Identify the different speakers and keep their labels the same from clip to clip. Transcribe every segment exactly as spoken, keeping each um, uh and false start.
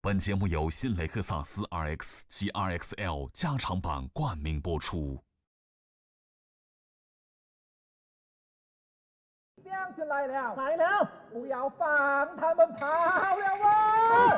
Speaker 1: 本节目由新雷克萨斯 R X 及 R X L 加长版冠名播出。
Speaker 2: 将军来了，来了，不要放他们跑了啊！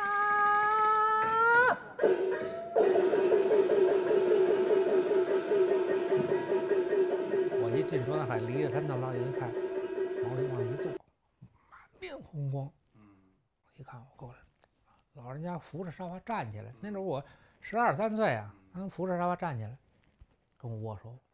Speaker 3: 我一进桌子海，离着他那么老远一看，往我往一坐，满面红光。嗯，一看我过来，老人家扶着沙发站起来。那时候我十二三岁啊，他能扶着沙发站起来，跟我握手。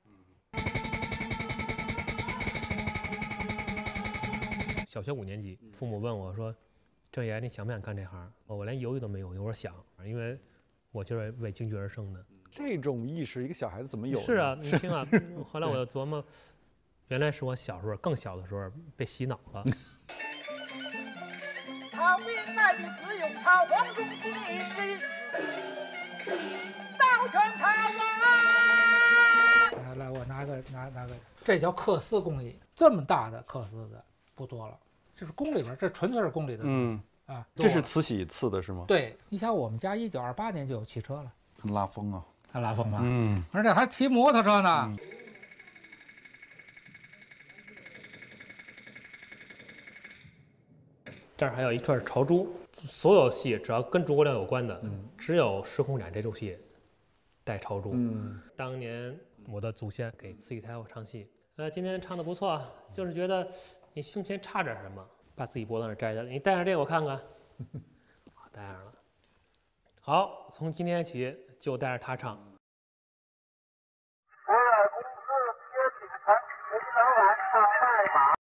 Speaker 4: 小学五年级，父母问我说：“郑爷，你想不想干这行？”我连犹豫都没有，我说想，因为我就是为京剧而生的。
Speaker 5: 这种意识，一个小孩子怎么有？
Speaker 4: 是啊，你听啊。后来我就琢磨，原来是我小时候更小的时候被洗脑了。
Speaker 2: 朝明来的是用朝皇中计，早全朝啊！
Speaker 3: 来来，我拿个拿拿个，这叫缂丝工艺，这么大的缂丝的不多了。这是宫里边，这纯粹是宫里的。
Speaker 5: 嗯
Speaker 3: 啊，
Speaker 5: 这是慈禧赐的是吗？
Speaker 3: 对，你想我们家一九二八年就有汽车了，
Speaker 5: 很拉风啊，
Speaker 3: 还拉风吧？
Speaker 5: 嗯，
Speaker 3: 而且还骑摩托车呢。嗯、
Speaker 4: 这儿还有一串朝珠，所有戏只要跟诸葛亮有关的，嗯、只有《时空斩》这出戏带朝珠。嗯，当年我的祖先给慈禧太后唱戏，呃，今天唱的不错，就是觉得你胸前插点什么。把自己脖子上摘下来，你戴上这个我看看。好，戴上了。好，从今天起就带着它唱。
Speaker 6: 我二公子铁青城，为老板唱白马。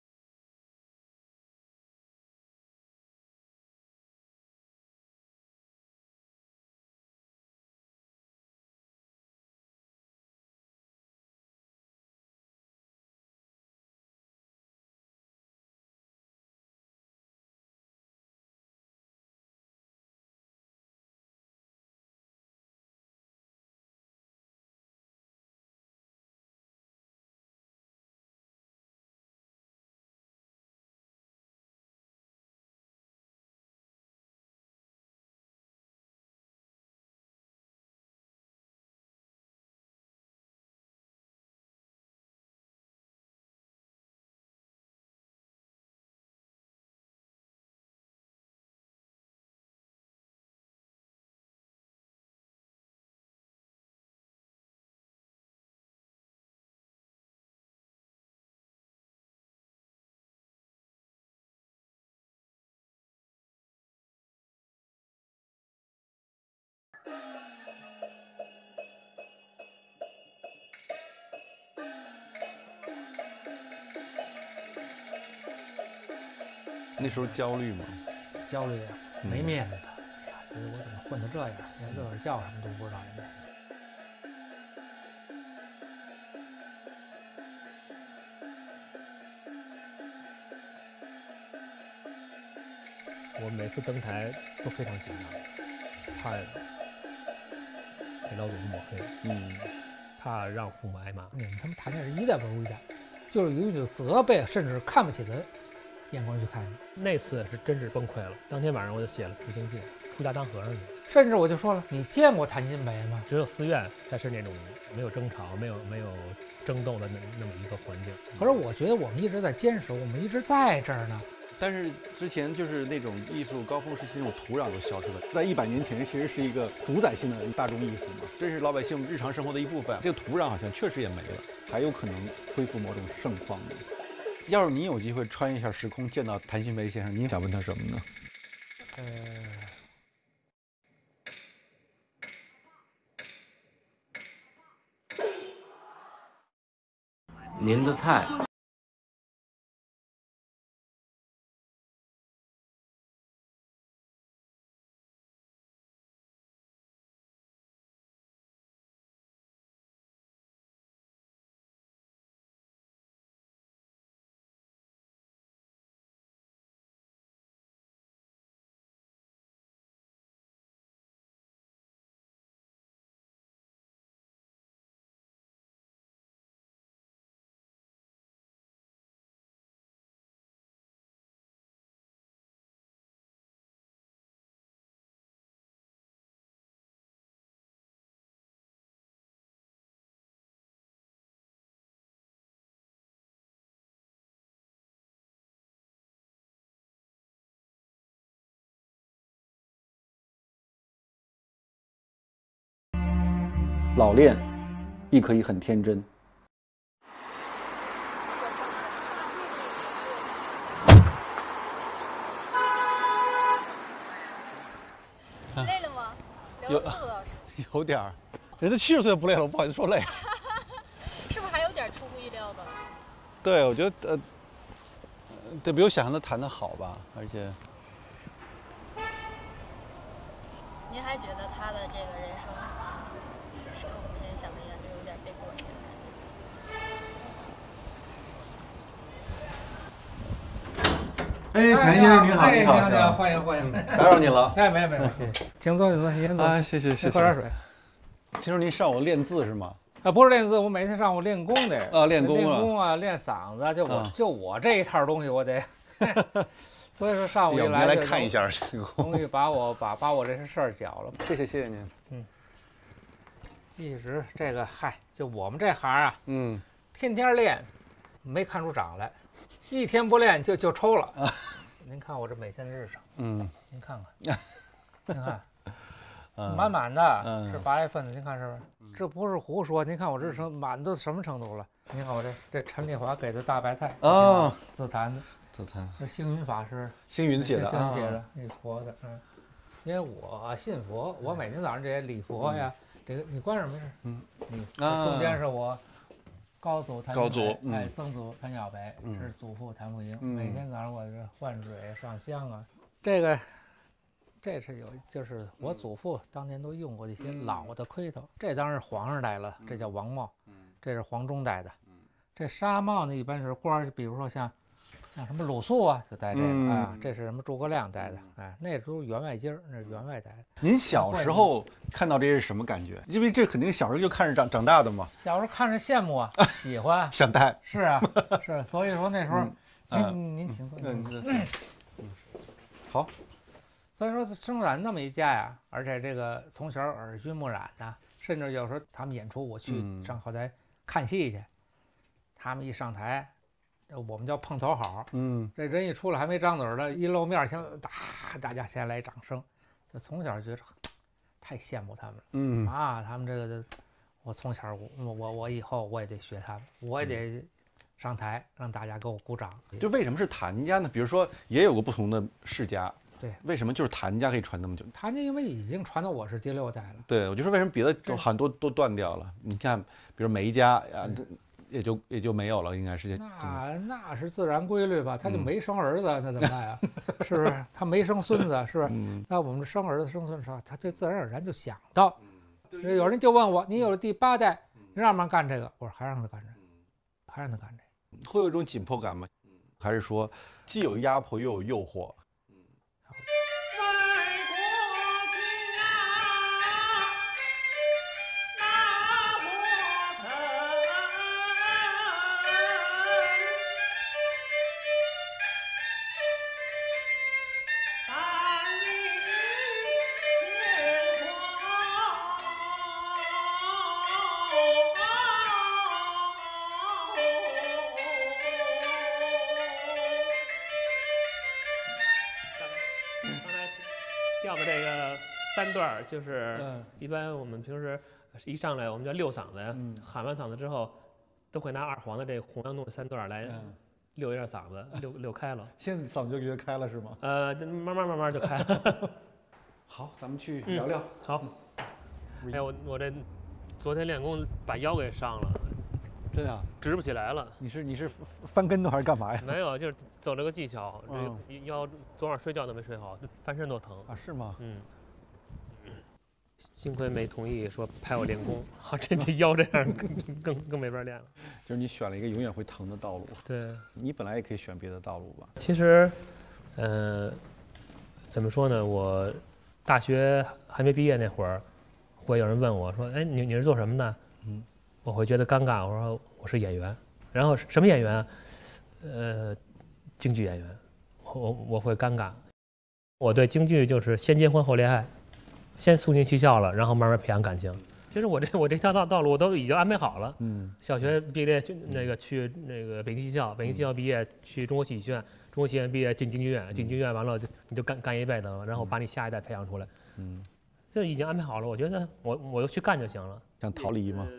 Speaker 5: 那时候焦虑吗？
Speaker 3: 焦虑啊，没面子。哎呀，我怎么混成这样？连乐儿叫什么都不知道人家。
Speaker 4: 我每次登台都非常紧张，怕给老祖宗抹黑，嗯，怕让父母挨骂。
Speaker 3: 你们他们谈的是一点不如一点，就是有一种责备甚至看不起的眼光去看你。
Speaker 4: 那次是真是崩溃了，当天晚上我就写了辞行信，出家当和尚去。
Speaker 3: 甚至我就说了，你见过谭鑫培吗？
Speaker 4: 只有寺院才是那种没有争吵、没有没有争斗的那那么一个环境。
Speaker 3: 可是我觉得我们一直在坚持，我们一直在这儿呢。
Speaker 5: 但是之前就是那种艺术高峰时期那种土壤都消失了，在一百年前其实是一个主宰性的大众艺术嘛，这是老百姓日常生活的一部分。这个土壤好像确实也没了，还有可能恢复某种盛况的。要是你有机会穿一下时空见到谭鑫培先生，你想问他什么呢？
Speaker 3: 呃，
Speaker 7: 您的菜。
Speaker 5: 老练亦可以很天真。
Speaker 7: 累了吗？聊了四个小时，
Speaker 5: 有点儿，人家七十岁不累了，我不好意思说累。
Speaker 7: 是不是还有点出乎意料的？
Speaker 5: 对，我觉得呃，对比我想象的谈得好吧，而且。
Speaker 7: 您还觉得他的这个人生是跟我们之前想的一样，就有点被过去的感觉？
Speaker 5: 哎，谭先生您好，您好，
Speaker 3: 您好，欢迎欢迎，
Speaker 5: 打扰您了。
Speaker 3: 哎，没有没有，谢谢，请坐请坐，您坐。
Speaker 5: 啊，谢谢谢谢。
Speaker 3: 喝点水。
Speaker 5: 听说您上午练字是吗？
Speaker 3: 啊，不是练字，我每天上午练功的。
Speaker 5: 啊，练功
Speaker 3: 练功啊，练嗓子，就我就我这一套东西，我得。所以说上午一来
Speaker 5: 来看一下这个，
Speaker 3: 终于把我把把我这事儿搅了。
Speaker 5: 谢谢谢谢您。
Speaker 3: 嗯，一直这个嗨，就我们这行啊，
Speaker 5: 嗯，
Speaker 3: 天天练，没看出长来，一天不练就就抽了。啊、您看我这每天的日程，
Speaker 5: 嗯，
Speaker 3: 您看看，您看，嗯、满满的，
Speaker 5: 嗯、
Speaker 3: 是八月份的，您看是不是？嗯、这不是胡说，您看我日程满到什么程度了？您看我这这陈丽华给的大白菜
Speaker 5: 啊，
Speaker 3: 自弹的。
Speaker 5: 自弹，
Speaker 3: 这星云法师，
Speaker 5: 星云写的，
Speaker 3: 星云写的，那佛的，嗯，因为我信佛，我每天早上这些礼佛呀，这个你关上没事，嗯，你中间是我高祖谭，
Speaker 5: 高祖，
Speaker 3: 哎，曾祖谭小北，是祖父谭富英，每天早上我这换水上香啊，这个这是有，就是我祖父当年都用过一些老的盔头，这当然是皇上戴了，这叫王帽，这是皇中戴的，这纱帽呢一般是官，比如说像。像什么鲁肃啊，就戴这个、嗯、啊，这是什么诸葛亮戴的，哎，那时候员外襟儿，那是员外戴的。
Speaker 5: 您小时候看到这是什么感觉？因为这肯定小时候就看着长长大的嘛。
Speaker 3: 小时候看着羡慕啊，喜欢，
Speaker 5: 想戴。
Speaker 3: 是啊，是，所以说那时候，嗯、您您请坐。
Speaker 5: 嗯嗯。好。
Speaker 3: 所以说生染那么一家呀，而且这个从小耳濡目染的，甚至有时候他们演出，我去上后台看戏去，嗯、他们一上台。我们叫碰头好，嗯，这人一出来还没张嘴的，一露面先打，大家先来掌声，就从小觉着太羡慕他们了，嗯啊，他们这个，我从小我我我以后我也得学他们，我也得上台让大家给我鼓掌。
Speaker 5: 就为什么是谭家呢？比如说也有个不同的世家，
Speaker 3: 对，
Speaker 5: 为什么就是谭家可以传那么久？
Speaker 3: 谭家因为已经传到我是第六代了。
Speaker 5: 对，我就说为什么别的都很多都断掉了？你看，比如梅家啊。也就也就没有了，应该是
Speaker 3: 那那是自然规律吧？他就没生儿子，嗯、那怎么办呀？是不是？他没生孙子，是不是？嗯、那我们生儿子生孙子，他就自然而然就想到。嗯、有人就问我：“你有了第八代，你让不让干这个？”我说：“还让他干这个，还让他干这个。”
Speaker 5: 会有一种紧迫感吗？还是说既有压迫又有诱惑？
Speaker 4: 调的这个三段就是一般我们平时一上来我们叫溜嗓子呀，嗯、喊完嗓子之后都会拿二黄的这个洪阳洞三段来溜一下嗓子，溜溜开了。
Speaker 5: 现在嗓子就觉得开了是吗？
Speaker 4: 呃，慢慢慢慢就开了。
Speaker 5: 好，咱们去聊聊。
Speaker 4: 嗯、好。哎，我我这昨天练功把腰给伤了。
Speaker 5: 真的、啊、
Speaker 4: 直不起来了。
Speaker 5: 你是你是翻跟头还是干嘛呀？
Speaker 4: 没有，就是走了个技巧。嗯、这腰昨晚睡觉都没睡好，翻身都疼
Speaker 5: 啊？是吗？
Speaker 4: 嗯。幸亏没同意说拍我练功，好，这这腰这样更更更没法练了。
Speaker 5: 就是你选了一个永远会疼的道路。
Speaker 4: 对，
Speaker 5: 你本来也可以选别的道路吧？
Speaker 4: 其实，呃，怎么说呢？我大学还没毕业那会儿，会有人问我说：“哎，你你是做什么的？”嗯。我会觉得尴尬，我说我是演员，然后什么演员？呃，京剧演员，我我会尴尬。我对京剧就是先结婚后恋爱，先诉尽嬉笑了，然后慢慢培养感情。其实我这我这条道道路我都已经安排好了。嗯，小学毕业去那个去那个北京戏校，北京戏校毕业去中国戏剧学院，中国戏剧院毕业进京剧院，进京剧院完了就你就干干一辈子了，然后把你下一代培养出来。嗯。 这已经安排好了，我觉得我我就去干就行了。
Speaker 5: 想逃离吗？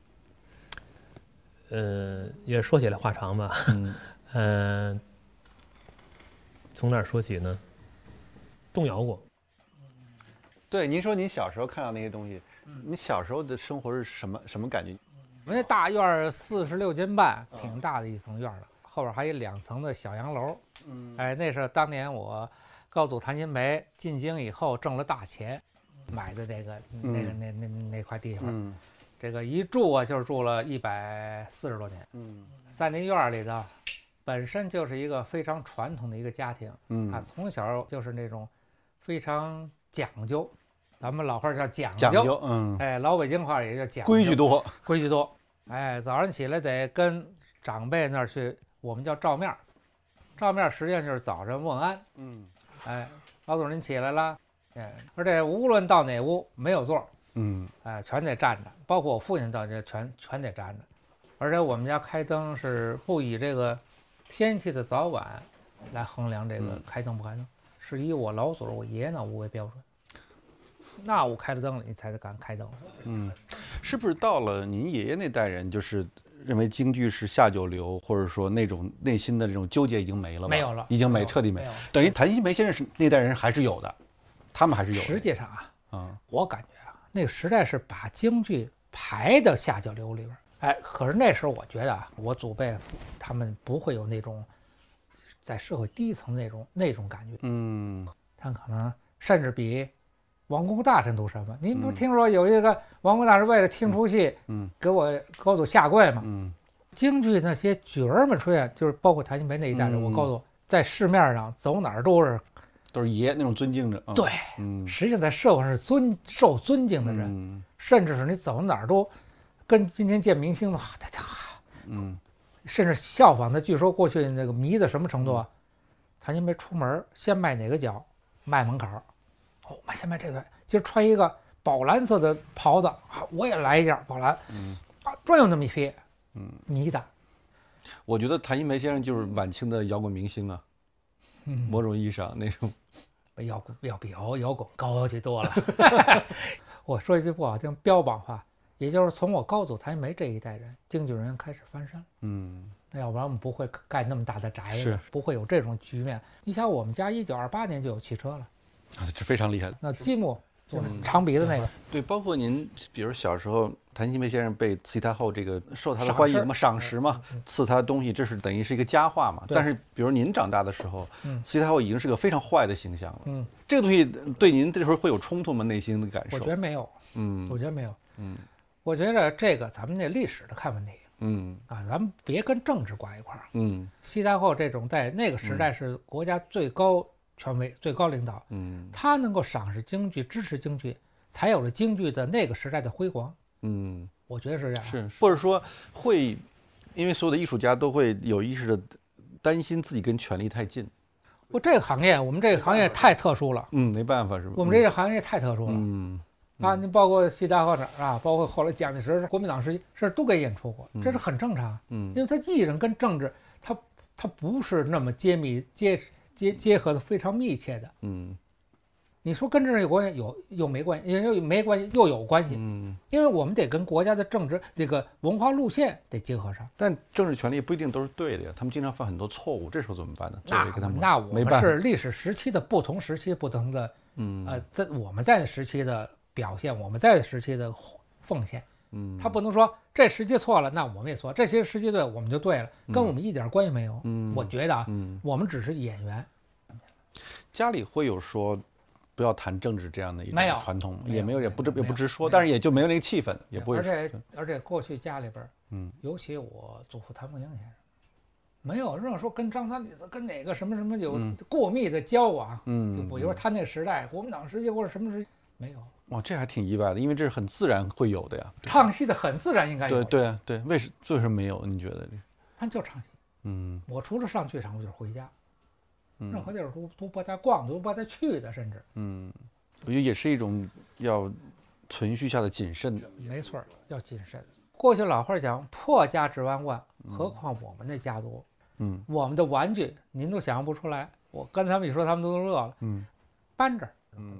Speaker 4: 呃，也说起来话长吧。
Speaker 5: 嗯，
Speaker 4: 呃，从哪儿说起呢？动摇过。
Speaker 5: 对，您说您小时候看到那些东西，你小时候的生活是什么什么感觉？
Speaker 3: 我们那大院儿四十六间半，挺大的一层院儿了，后边还有两层的小洋楼。嗯，哎，那是当年我高祖谭鑫培进京以后挣了大钱，买的这个那个那那那块地方。嗯，这个一住啊，就是住了一百四十多年。嗯，在那院儿里头，本身就是一个非常传统的一个家庭。嗯，啊，从小就是那种非常讲究。咱们老话叫讲究，
Speaker 5: 讲究，嗯，
Speaker 3: 哎，老北京话也叫讲究，
Speaker 5: 规矩多，
Speaker 3: 规矩多，哎，早上起来得跟长辈那儿去，我们叫照面，照面实际上就是早上问安，嗯，哎，老总您起来了，哎，而且无论到哪屋没有座，嗯，哎，全得站着，包括我父亲到这全全得站着，而且我们家开灯是不以这个天气的早晚来衡量这个开灯不开灯，是以我老祖我爷爷那屋为标准。那屋开了灯了，你才敢开灯。
Speaker 5: 嗯，是不是到了您爷爷那代人，就是认为京剧是下九流，或者说那种内心的这种纠结已经没了吧？
Speaker 3: 没有了，
Speaker 5: 已经没，彻底没。等于谭鑫培先生是那代人还是有的，他们还是有的。
Speaker 3: 实际上啊，嗯，我感觉啊，那个时代是把京剧排到下九流里边。哎，可是那时候我觉得啊，我祖辈他们不会有那种在社会低层那种那种感觉。嗯，他可能甚至比王公大臣都什么？您不听说有一个王公大臣为了听出戏，嗯，给我高祖下跪吗？嗯，京剧那些角儿们出现，就是包括谭鑫培那一代人，嗯、我高祖在市面上走哪儿都是
Speaker 5: 都是爷那种尊敬着。嗯、
Speaker 3: 对，嗯，实际上在社会上是尊受尊敬的人，嗯、甚至是你走哪儿都跟今天见明星的，嗯，甚至效仿他。据说过去那个迷的什么程度啊？嗯、谭鑫培出门先迈哪个脚？迈门口。哦，我先卖这个，今儿穿一个宝蓝色的袍子啊，我也来一件宝蓝，嗯，啊，专有那么一批，嗯，迷的。
Speaker 5: 我觉得谭鑫培先生就是晚清的摇滚明星啊，嗯，某种意义上那种，
Speaker 3: 摇滚要比摇摇滚高级多了。我说一句不好听，标榜话，也就是从我高祖谭鑫培这一代人，京剧人开始翻身，嗯，那要不然我们不会盖那么大的宅子，不会有这种局面。你想，我们家一九二八年就有汽车了。
Speaker 5: 啊，这非常厉害的。
Speaker 3: 那积木就是长鼻的那个、嗯，
Speaker 5: 对，包括您，比如小时候，谭鑫培先生被慈禧太后这个受他的欢迎嘛，赏识嘛，赐他东西，这是等于是一个佳话嘛。但是，比如您长大的时候，嗯、慈禧太后已经是个非常坏的形象了。嗯，这个东西对您这时候会有冲突吗？内心的感受？
Speaker 3: 我觉得没有。嗯，我觉得没有。嗯，我觉得这个咱们那历史的看问题。嗯，啊，咱们别跟政治挂一块儿。嗯，慈禧太后这种在那个时代是国家最高。权威最高领导，嗯，他能够赏识京剧，支持京剧，才有了京剧的那个时代的辉煌。嗯，我觉得是这样。
Speaker 5: 是，或者说会，因为所有的艺术家都会有意识的担心自己跟权力太近。
Speaker 3: 我这个行业，我们这个行业太特殊了。
Speaker 5: 嗯，没办法是吧？
Speaker 3: 我们这个行业太特殊了。嗯，啊，你包括西大校长啊，包括后来蒋介石、国民党时期是都给演出过，这是很正常。嗯，因为他艺人跟政治，他他不是那么揭秘揭。结结合的非常密切的，嗯，你说跟政治有关系，有又没关系，又没关系，又有关系，嗯，因为我们得跟国家的政治这个文化路线得结合上。
Speaker 5: 但政治权力不一定都是对的呀，他们经常犯很多错误，这时候怎么办呢？
Speaker 3: 那
Speaker 5: 跟他们
Speaker 3: 那我们是历史时期的不同时期不同的，嗯呃，在我们在时期的表现，我们在时期的奉献。嗯，他不能说这时期错了，那我们也错；这些时期对，我们就对了，跟我们一点关系没有。嗯，我觉得啊，嗯，我们只是演员。
Speaker 5: 家里会有说不要谈政治这样的一种传统，
Speaker 3: 也
Speaker 5: 没有，也不也不直说，但是也就没有那个气氛，也不会。
Speaker 3: 而且而且过去家里边，嗯，尤其我祖父谭凤英先生，没有任何说跟张三李四跟哪个什么什么有过密的交往，嗯，就比如说他那个时代，国民党时期或者什么时期没有。
Speaker 5: 哇，这还挺意外的，因为这是很自然会有的呀。
Speaker 3: 唱戏的很自然应该有。
Speaker 5: 对对啊，对，为什为什么没有？你觉得？
Speaker 3: 他就唱戏。嗯，我除了上剧场，我就是回家，嗯、任何地儿都都不带逛，都不带去的，甚至。
Speaker 5: 嗯，我觉得也是一种要存续下的谨慎。
Speaker 3: 没错，要谨慎。过去老话讲，破家治万贯，何况我们那家族？嗯，我们的玩具您都想象不出来。我跟他们一说，他们都乐了。嗯，扳指，嗯。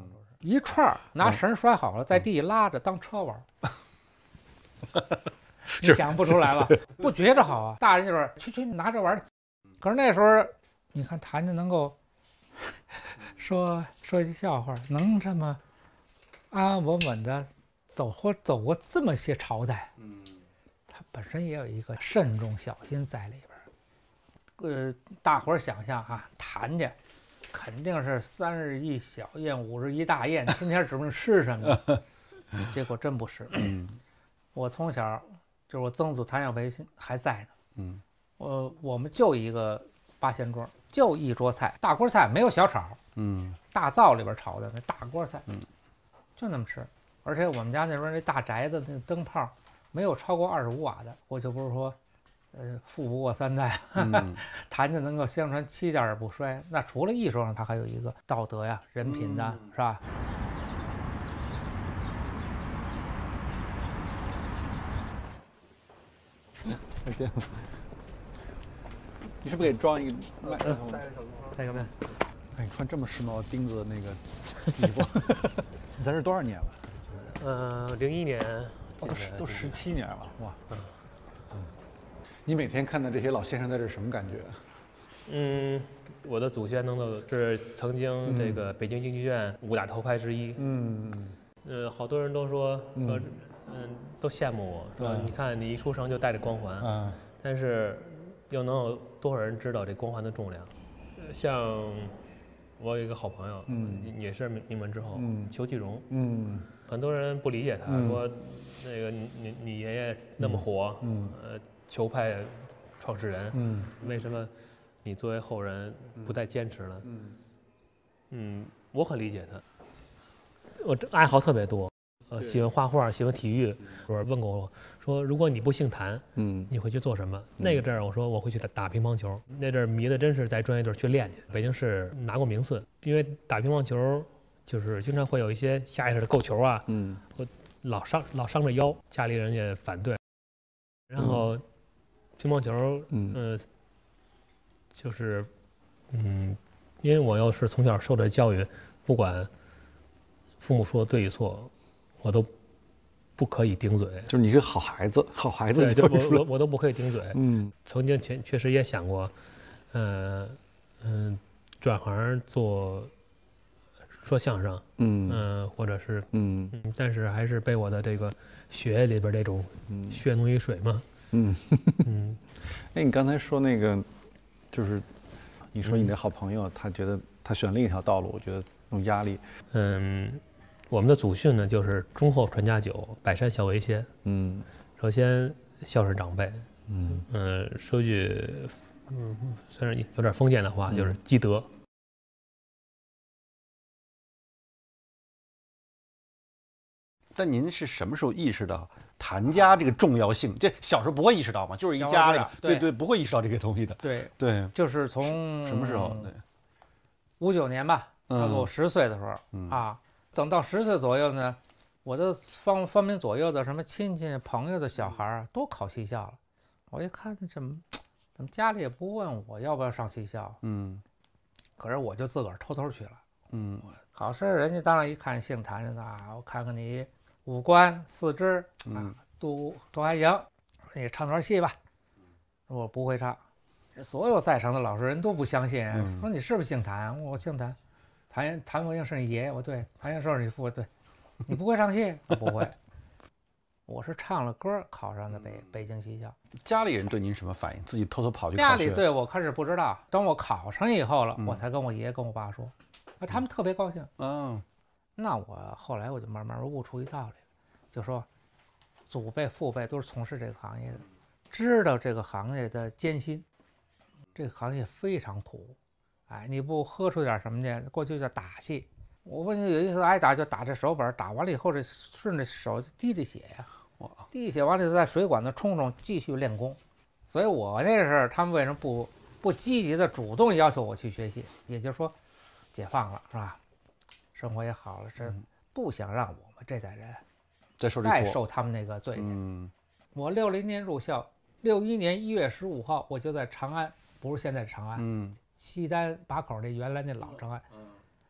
Speaker 3: 一串儿拿绳拴好了，在地里拉着当车玩。你想不出来吧？不觉着好啊？大人就是去去拿着玩儿。可是那时候，你看谭家能够说说一句笑话，能这么安安稳稳的走过走过这么些朝代，嗯，它本身也有一个慎重小心在里边儿。呃，大伙儿想象啊，谭家肯定是三日一小宴，五日一大宴，天天指不定吃什么。结果真不是。嗯，我从小就是我曾祖谭小培还在呢。嗯，我我们就一个八仙桌，就一桌菜，大锅菜，没有小炒。嗯，大灶里边炒的那大锅菜。嗯，就那么吃。而且我们家那边那大宅子那个灯泡没有超过二十五瓦的，我就不是说，呃，富不过三代。嗯，谭家能够相传七代而不衰，那除了艺术上，它还有一个道德呀、人品的，嗯、是吧？
Speaker 5: 再见。你是不是给装一个麦克风？
Speaker 4: 带个麦。
Speaker 5: 哎，你穿这么时髦钉子的那个衣服，你在这多少年了？
Speaker 4: 呃，零一年，
Speaker 5: 哦、都十七年了，哇。嗯。嗯。你每天看到这些老先生在这什么感觉？
Speaker 4: 嗯，我的祖先能够是曾经这个北京京剧院五大头牌之一。嗯嗯。呃，好多人都说说。嗯，都羡慕我，说你看你一出生就带着光环，嗯，但是又能有多少人知道这光环的重量？像我有一个好朋友，嗯，也是名门之后，嗯，裘继荣，嗯，很多人不理解他，嗯、说那个你你你爷爷那么火，嗯，呃，裘派创始人，嗯，为什么你作为后人不再坚持呢？嗯，嗯，我很理解他，我这爱好特别多。呃，喜欢画画，喜欢体育。我问过我说，如果你不姓谭，嗯，你会去做什么？嗯、那个阵儿，我说我会去打打乒乓球。那阵儿迷的真是在专业队去练去。北京市拿过名次，因为打乒乓球就是经常会有一些下意识的够球啊，嗯，我老伤老伤着腰，家里人也反对。然后乒乓球，嗯，呃、就是嗯，因为我又是从小受的教育，不管父母说的对与错。我都不可以顶嘴，
Speaker 5: 就是你是好孩子，好孩子
Speaker 4: 就我我我都不可以顶嘴。嗯，曾经确确实也想过，呃嗯、呃，转行做说相声，嗯嗯、呃，或者是嗯嗯，但是还是被我的这个血液里边这种血浓于水嘛。嗯
Speaker 5: 嗯，哎，你刚才说那个，就是你说你的好朋友，嗯、他觉得他选另一条道路，我觉得有压力。
Speaker 4: 嗯。我们的祖训呢，就是忠厚传家久，百善孝为先。嗯，首先孝顺长辈。嗯嗯、呃，说句嗯虽然有点封建的话，就是积德。
Speaker 5: 但您是什么时候意识到谭家这个重要性？这小时候不会意识到嘛，就是一家里，对 对, 对，不会意识到这个东西的。
Speaker 3: 对
Speaker 5: 对，
Speaker 3: 就是从
Speaker 5: 什么时候？对，
Speaker 3: 五九年吧，差不多十岁的时候、嗯、啊。等到十岁左右呢，我的方方面左右的什么亲戚朋友的小孩啊，都考戏校了。我一看，怎么怎么家里也不问我要不要上戏校？嗯，可是我就自个儿偷偷去了。嗯，考试人家当然一看姓谭的啊，我看看你五官四肢啊，都都还行，你唱段戏吧。我不会唱，所有在场的老师人都不相信，嗯、说你是不是姓谭？我姓谭。谭谭国英是你爷爷，我对；谭英寿是你父，对。你不会唱戏？我不会。我是唱了歌考上的北、嗯、北京戏校。
Speaker 5: 家里人对您什么反应？自己偷偷跑去考
Speaker 3: 家里对我开始不知道，等我考上以后了，嗯、我才跟我爷爷跟我爸说，啊，他们特别高兴。嗯，那我后来我就慢慢悟出一道理，就说，祖辈父辈都是从事这个行业的，知道这个行业的艰辛，这个行业非常苦。哎，你不喝出点什么去？过去叫打戏。我问你有一次挨打就打这手本，打完了以后这顺着手就滴的血呀、啊，滴血完了就在水管子冲冲继续练功。所以我那时候他们为什么不不积极的主动要求我去学习？也就是说，解放了是吧？生活也好了，是不想让我们这代人
Speaker 5: 再受
Speaker 3: 再受他们那个罪去。嗯，我六零年入校，六一年一月十五号我就在长安，不是现在的长安，嗯。西单把口那原来那老长安，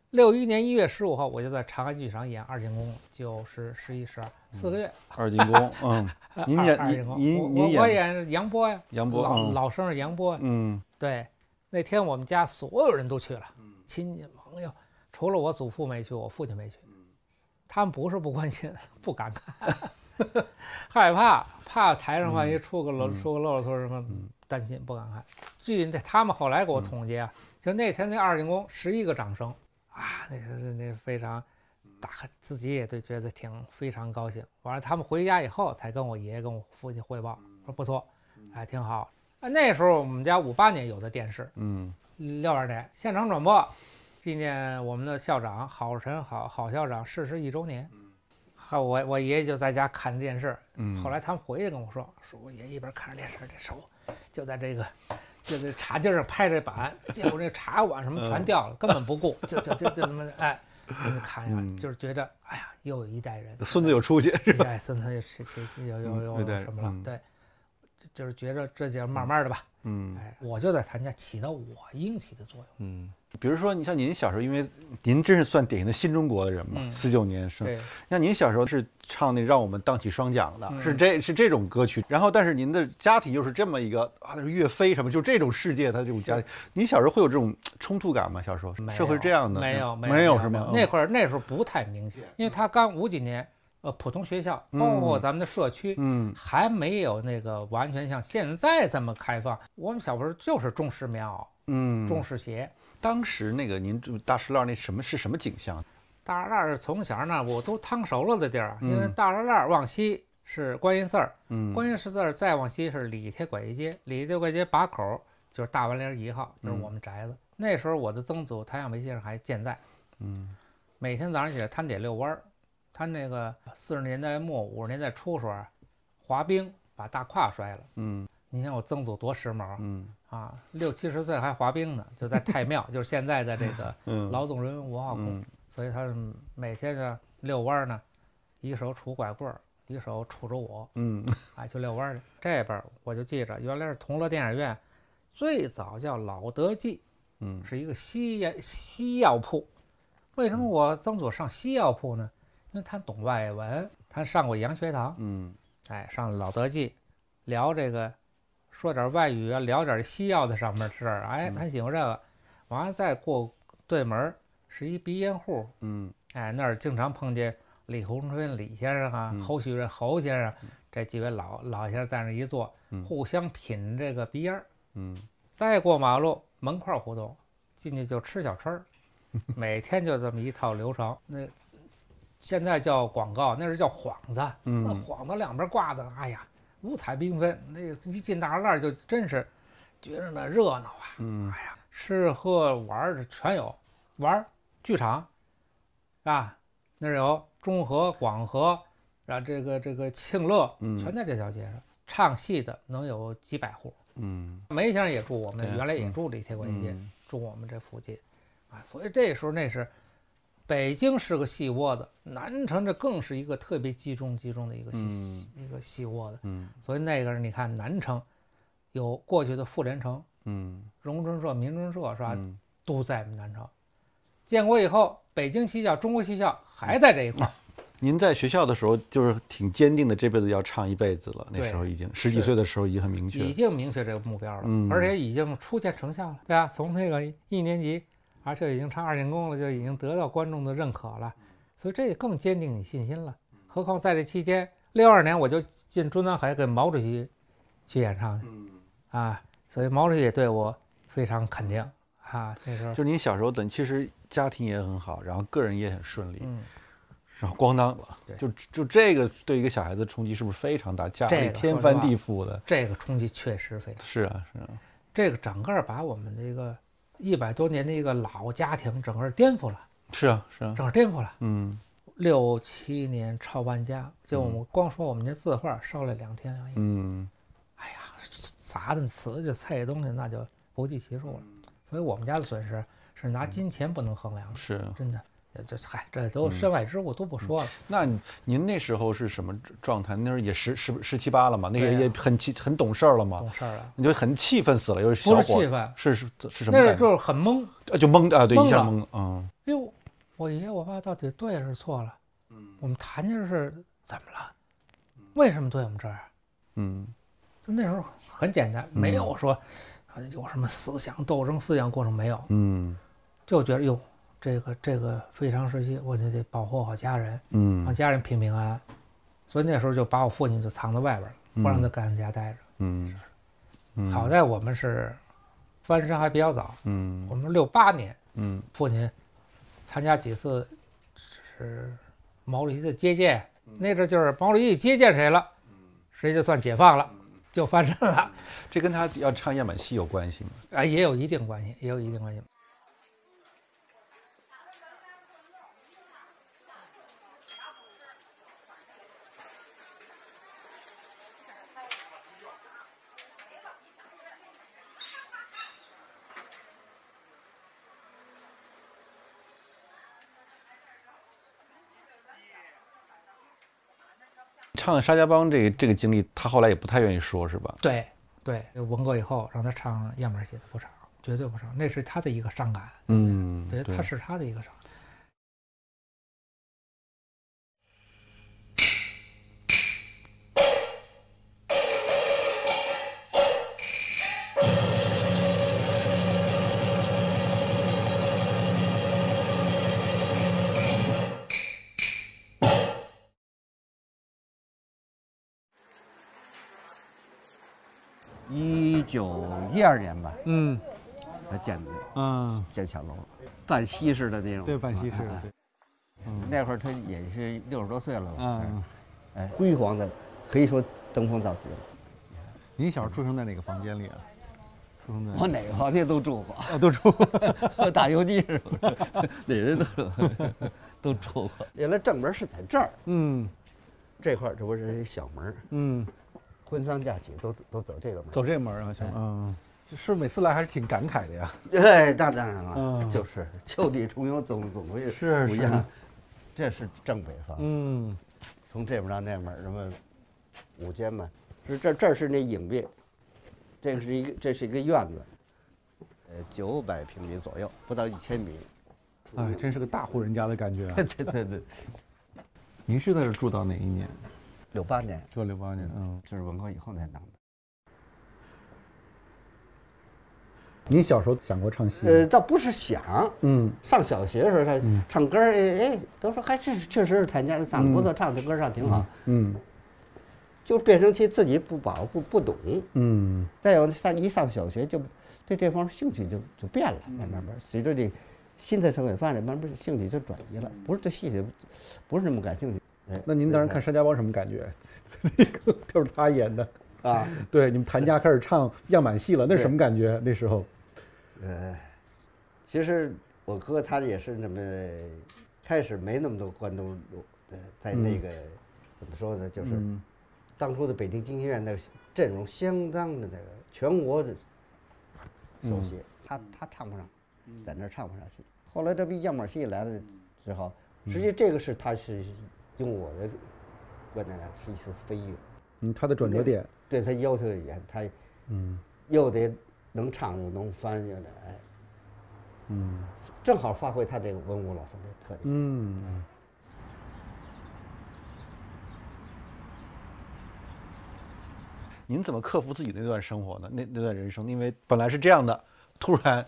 Speaker 3: 六一年一月十五号，我就在长安剧场演二进宫，九十、十一、十二，四个月。
Speaker 5: 二进宫，嗯，您演
Speaker 3: 二进宫，
Speaker 5: 您
Speaker 3: 我
Speaker 5: 您
Speaker 3: 我
Speaker 5: 演
Speaker 3: 演杨波呀，
Speaker 5: 杨波，
Speaker 3: 老
Speaker 5: 嗯
Speaker 3: 老生是杨波呀。
Speaker 5: 嗯
Speaker 3: 对，那天我们家所有人都去了，亲戚朋友，除了我祖父没去，我父亲没去。他们不是不关心，不敢看，害怕，怕台上万一出个漏、出个漏头什么，担心不敢看。据那他们后来给我统计啊，就那天那二进宫十一个掌声啊，那那那非常大，自己也对觉得挺非常高兴。完了，他们回家以后才跟我爷爷跟我父亲汇报，说不错，哎，挺好。啊，那时候我们家五八年有的电视，
Speaker 5: 嗯，
Speaker 3: 六二年现场转播。纪念我们的校长郝晨郝郝校长逝世一周年，好，我我爷爷就在家看电视，
Speaker 5: 嗯，
Speaker 3: 后来他们回去跟我说，说我爷爷一边看着电视，这手就在这个就在茶几上拍这板，结果这茶碗什么全掉了，根本不顾，就就就就这么哎，就是看呀，就是觉得哎呀，又有一代人，
Speaker 5: 孙子有出息，是吧？
Speaker 3: 哎，孙子有有有有有什么了？对，就是觉得这就慢慢的吧，
Speaker 5: 嗯，
Speaker 3: 哎，我就在他家起到我应起的作用，
Speaker 5: 嗯。比如说，你像您小时候，因为您真是算典型的新中国的人嘛，四九年生。
Speaker 3: 对。
Speaker 5: 像您小时候是唱那让我们荡起双桨的，是这是这种歌曲。然后，但是您的家庭又是这么一个啊，那是岳飞什么，就这种世界，他这种家庭，您小时候会有这种冲突感吗？小时候社会是这样的？
Speaker 3: 没有，
Speaker 5: 没有是吗？
Speaker 3: 那会儿那时候不太明显，因为他刚五几年，呃，普通学校，包括咱们的社区，
Speaker 5: 嗯，
Speaker 3: 还没有那个完全像现在这么开放。我们小时候就是重视棉袄，
Speaker 5: 嗯，
Speaker 3: 重视鞋。
Speaker 5: 当时那个您住大石栏那什么是什么景象？
Speaker 3: 大石栏从小呢我都趟熟了的地儿，因为大石栏往西是观音寺儿，嗯，观音寺儿再往西是李铁拐街，李铁拐街把口就是大完林一号，就是我们宅子。嗯、那时候我的曾祖谭向梅先生还健在，嗯，每天早上起来他得遛弯儿，他那个四十年代末五十年代初时候滑冰把大胯摔了，嗯。你看我曾祖多时髦，嗯啊，六七十岁还滑冰呢，就在太庙，就是现在的这个劳动人民五号宫，嗯、所以他每天呢遛弯呢，一手杵拐棍儿，一手杵着我，嗯，哎，就遛弯去。这边我就记着，原来是同乐电影院，最早叫老德记，嗯，是一个西药西药铺。为什么我曾祖上西药铺呢？因为他懂外文，他上过洋学堂，嗯，哎，上老德记，聊这个。说点外语啊，聊点西药的上面的事儿，哎，他喜欢这个。完了再过对门是一鼻烟户，嗯，哎，那儿经常碰见李鸿春李先生啊，嗯、侯旭瑞侯先生，这几位老老先生在那一坐，嗯、互相品这个鼻烟，嗯，再过马路门块胡同，进去就吃小吃儿，每天就这么一套流程。那现在叫广告，那是叫幌子，嗯，那幌子两边挂的，哎呀。五彩缤纷，那一进大栅栏就真是觉着那热闹啊！嗯，哎呀，吃喝玩的全有，玩剧场啊，那儿有中和、广和，啊，这个这个庆乐，全在这条街上。唱戏的能有几百户，嗯，梅先生也住我们，原来也住李铁拐街，住我们这附近，啊，所以这时候那是。北京是个戏窝子，南城这更是一个特别集中集中的一个戏、嗯、一个戏窝子，嗯，所以那个你看南城有过去的妇联城，嗯，荣春社、民春社是吧，嗯、都在南城。建国以后，北京戏校、中国戏校还在这一块、嗯。
Speaker 5: 您在学校的时候就是挺坚定的，这辈子要唱一辈子了。那时候已经十几岁的时候已经很明确，
Speaker 3: 已经明确这个目标了，嗯，而且已经初见成效了，对吧？从那个一年级。而且已经唱二进宫了，就已经得到观众的认可了，所以这也更坚定你信心了。何况在这期间，六二年我就进中南海跟毛主席去演唱去，啊，所以毛主席也对我非常肯定啊。那时候
Speaker 5: 就是您小时候等，其实家庭也很好，然后个人也很顺利，嗯，然后咣当了，就就这个对一个小孩子冲击是不是非常大？家里天翻地覆的，
Speaker 3: 这个冲击确实非常大。
Speaker 5: 是啊，是啊，
Speaker 3: 这个整个把我们这个。一百多年的一个老家庭，整个颠覆了。
Speaker 5: 是啊，是啊，
Speaker 3: 整个颠覆了。
Speaker 5: 嗯，
Speaker 3: 六七年抄万家，就我们光说我们这字画烧了两天两夜。嗯，哎呀，砸的瓷器、菜东西那就不计其数了。所以我们家的损失是拿金钱不能衡量的。
Speaker 5: 是，
Speaker 3: 真的。这嗨，这都身外之物都不说了。
Speaker 5: 那您那时候是什么状态？那时候也十十十七八了嘛，那个也很气很懂事儿了嘛。
Speaker 3: 懂事儿了，
Speaker 5: 你就很气愤死了，又是小伙。
Speaker 3: 不是气愤，
Speaker 5: 是是是什么？
Speaker 3: 那是就是很懵，
Speaker 5: 就懵啊，对，一下懵，嗯。
Speaker 3: 因为我爷我爸到底对是错了？嗯，我们谈的是怎么了？为什么对我们这样？
Speaker 5: 嗯，
Speaker 3: 就那时候很简单，没有说啊有什么思想斗争、思想过程没有。
Speaker 5: 嗯，
Speaker 3: 就觉得哟，这个这个非常时期，我就得保护好家人，
Speaker 5: 嗯，
Speaker 3: 让家人平平安安。所以那时候就把我父亲就藏在外边了，不让他跟俺家待着。
Speaker 5: 嗯，嗯
Speaker 3: 好在我们是翻身还比较早，
Speaker 5: 嗯，
Speaker 3: 我们六八年，
Speaker 5: 嗯，
Speaker 3: 父亲参加几次是毛主席的接见，那阵就是毛主席接见谁了，谁就算解放了，就翻身了。
Speaker 5: 这跟他要唱样板戏有关系吗？
Speaker 3: 啊，也有一定关系，也有一定关系。
Speaker 5: 唱沙家浜这个这个经历，他后来也不太愿意说，是吧？
Speaker 3: 对对，文革以后让他唱样板戏，他不唱，绝对不唱，那是他的一个伤感。
Speaker 5: 嗯，
Speaker 3: 对，他是他的一个伤感。
Speaker 8: 一九一二年吧，
Speaker 5: 嗯，
Speaker 8: 他建的，
Speaker 5: 嗯，
Speaker 8: 建小楼，办西式的那种，
Speaker 5: 对，办西式，对，
Speaker 8: 嗯，那会儿他也是六十多岁了吧，
Speaker 5: 嗯，
Speaker 8: 哎，辉煌的，可以说登峰造极了。
Speaker 5: 您小时候出生在哪个房间里啊？出生在
Speaker 8: 我哪个房间都住过，
Speaker 5: 哦，都住过，
Speaker 8: 打游击是不是？哪人都都住过。原来正门是在这儿，
Speaker 5: 嗯，
Speaker 8: 这块儿这不是一小门，
Speaker 5: 嗯。
Speaker 8: 婚丧嫁娶都都走这个门，
Speaker 5: 走这门好像，嗯，是每次来还是挺感慨的呀。
Speaker 8: 哎，那当然了，
Speaker 5: 嗯，
Speaker 8: 就是旧地重游，总总归
Speaker 5: 是
Speaker 8: 不一样。这是正北方，
Speaker 5: 嗯，
Speaker 8: 从这边到那边，什么五间嘛，是这这是那影壁，这个是一个这是一个院子，呃，九百平米左右，不到一千米。
Speaker 5: 哎，真是个大户人家的感觉啊。
Speaker 8: 对对对。
Speaker 5: 您是在这住到哪一年？
Speaker 8: 六八年，
Speaker 5: 住六八年，嗯，
Speaker 8: 这是文革以后才当的。
Speaker 5: 您小时候想过唱戏？
Speaker 8: 呃，倒不是想，
Speaker 5: 嗯，
Speaker 8: 上小学的时候他唱歌，哎哎，都说还是确实是参加嗓子不错，唱的歌唱挺好，
Speaker 5: 嗯，
Speaker 8: 就变成其自己不把握不不懂，
Speaker 5: 嗯，
Speaker 8: 再有上一上小学就对这方面兴趣就就变了，慢慢慢随着这新的社会发展，慢慢兴趣就转移了，不是对戏曲不是那么感兴趣。
Speaker 5: 那您当时看沙家浜什么感觉？这个都是他演的
Speaker 8: 啊。
Speaker 5: 对，你们谭家开始唱样板戏了，那什么感觉？那时候，
Speaker 8: 呃，其实我哥他也是那么开始没那么多观众，呃，在那个、嗯、怎么说呢，就是当初的北京京剧院那个阵容相当的那个全国的首席，嗯、他他唱不上，在那儿唱不上戏。后来这不样板戏来了之后，实际这个是他是。用我的观点来，是一次飞跃。
Speaker 5: 嗯，他的转折点。
Speaker 8: 对他要求严，他嗯，又得能唱又能翻，又得哎，嗯，正好发挥他这个文武老生的特点。嗯。
Speaker 5: 您怎么克服自己那段生活呢？那那段人生，因为本来是这样的，突然。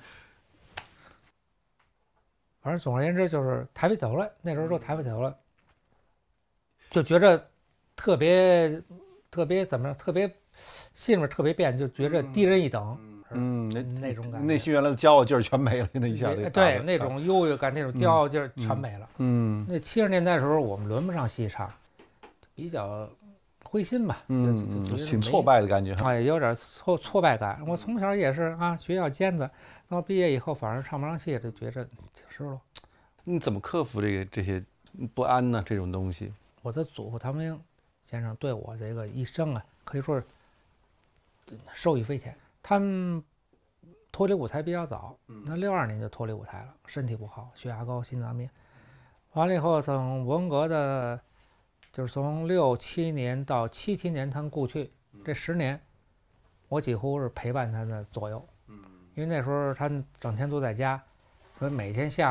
Speaker 3: 反正总而言之就是抬不起头来，那时候都抬不起头来。就觉着特别特别怎么着，特别心里面特别变，就觉着低人一等，
Speaker 5: 嗯，那
Speaker 3: 那种感觉，
Speaker 5: 内心原来的骄傲劲儿全没了，那一下子
Speaker 3: 对那种优越感，那种骄傲劲儿全没了。嗯，那七十年代的时候，我们轮不上戏唱，比较灰心吧，
Speaker 5: 嗯嗯，挺挫败的感觉，
Speaker 3: 哎，有点挫挫败感。我从小也是啊，学校尖子，到毕业以后反而唱不上戏，就觉着挺失落。
Speaker 5: 你怎么克服这个这些不安呢？这种东西？
Speaker 3: 我的祖父唐明先生对我这个一生啊，可以说是受益匪浅。他们脱离舞台比较早，那六二年就脱离舞台了，身体不好，血压高，心脏病。完了以后，从文革的，就是从六七年到七七年他故去，这十年，我几乎是陪伴他的左右。因为那时候他整天都在家，所以每天下午呢，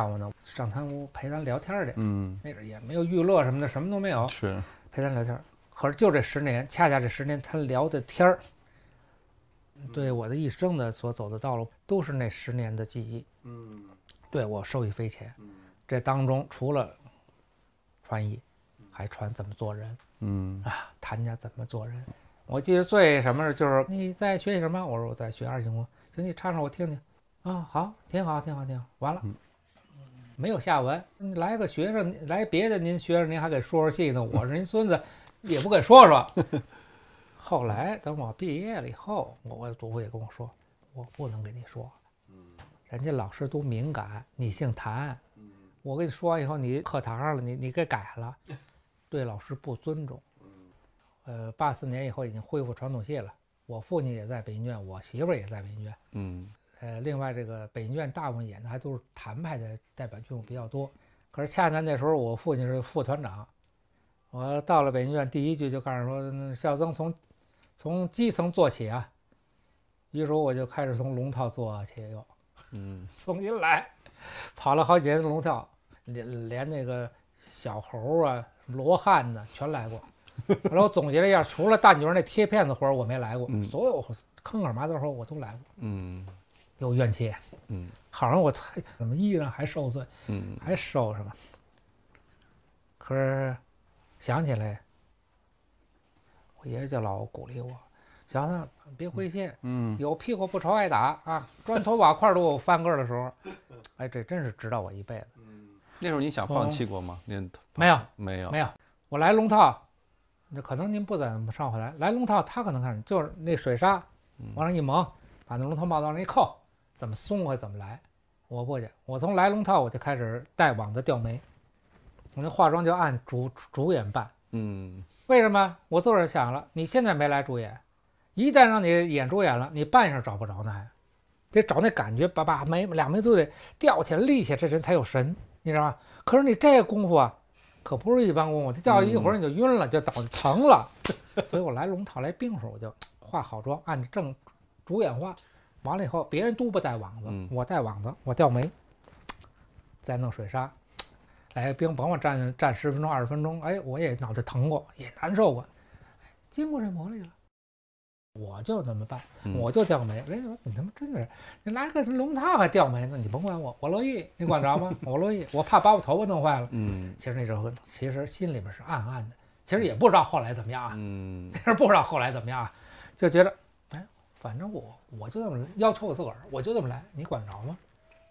Speaker 3: 上堂屋陪咱聊天去。
Speaker 5: 嗯，
Speaker 3: 那阵也没有娱乐什么的，什么都没有，
Speaker 5: 是
Speaker 3: 陪咱聊天。可是就这十年，恰恰这十年他聊的天儿，对我的一生的所走的道路，都是那十年的记忆。
Speaker 5: 嗯，
Speaker 3: 对我受益匪浅。
Speaker 5: 嗯，
Speaker 3: 这当中除了传艺，还传怎么做人。
Speaker 5: 嗯
Speaker 3: 啊，谭家怎么做人？我记得最什么就是你在学习什么？我说我在学二进宫，行，你唱唱我听听。啊，好，挺好，挺好，挺好。完了，
Speaker 5: 嗯、
Speaker 3: 没有下文。你来个学生，来别的您学生您还给说说戏呢，我是您孙子，也不给说说。后来等我毕业了以后，我我祖父也跟我说，我不能跟你说，人家老师都敏感，你姓谭，我跟你说完以后，你课堂上了，你你给改了，对老师不尊重。呃，八四年以后已经恢复传统戏了，我父亲也在北京剧院，我媳妇儿也在北京剧院。
Speaker 5: 嗯，
Speaker 3: 呃，另外这个北京剧院大部分演的还都是谭派的代表剧目比较多。可是恰恰那时候我父亲是副团长，我到了北京剧院第一句就告诉说，孝曾从从基层做起啊。于是我就开始从龙套做起哟，
Speaker 5: 嗯，
Speaker 3: 重新来，跑了好几年龙套，连连那个小猴啊、罗汉呢全来过。后来我总结了一下，除了大女儿那贴片子活我没来过，
Speaker 5: 嗯、
Speaker 3: 所有坑坎麻豆活我都来过。
Speaker 5: 嗯，
Speaker 3: 有怨气，
Speaker 5: 嗯，
Speaker 3: 好像我才怎么依然还受罪，
Speaker 5: 嗯，
Speaker 3: 还受什么？可是想起来，我爷爷就老鼓励我，小子别灰心，
Speaker 5: 嗯，
Speaker 3: 有屁股不愁挨打啊！砖头瓦块都有翻个的时候，哎，这真是指导我一辈子。
Speaker 5: 那时候你想放弃过吗？那
Speaker 3: 没有，
Speaker 5: 没有，
Speaker 3: 没有。我来龙套，那可能您不怎么上回来，来龙套他可能看就是那水沙往上一蒙，把那龙头帽子往上一扣，怎么松快怎么来。我不去，我从来龙套我就开始带网子吊眉，我那化妆就按主主演办。
Speaker 5: 嗯，
Speaker 3: 为什么？我自个儿想了，你现在没来主演，一旦让你演主演了，你扮相找不着呢，还得找那感觉，把把眉俩眉都得吊起来立起来，这人才有神，你知道吧？可是你这个功夫啊，可不是一般功夫，这吊一会儿你就晕了，就倒疼了。所以我来龙套来病时候，我就化好妆，按正主演化。完了以后，别人都不带网子，
Speaker 5: 嗯、
Speaker 3: 我带网子，我吊眉，再弄水沙，来冰甭管站站十分钟二十分钟，哎，我也脑袋疼过，也难受过，经过这磨砺了，我就那么办，
Speaker 5: 嗯、
Speaker 3: 我就吊眉。人家说你他妈真是，你来个龙套还吊眉呢，你甭管我，我乐意，你管着吗？我乐意，我怕把我头发弄坏了。
Speaker 5: 嗯，
Speaker 3: 其实那时候其实心里边是暗暗的，其实也不知道后来怎么样啊，
Speaker 5: 嗯，
Speaker 3: 其实不知道后来怎么样啊，就觉得。反正我我就这么要求我自个儿，我就这么来，你管着吗？